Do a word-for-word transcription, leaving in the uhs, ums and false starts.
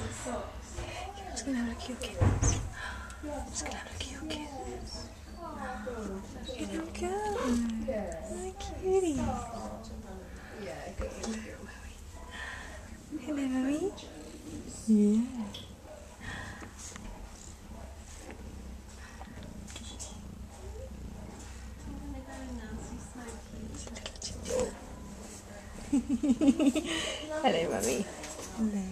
just gonna have a look at your kittens. Just gonna have a look at your kittens. Look at them go. Hi, cutie. Hello, mummy. Yeah. Hello, mummy. Hello.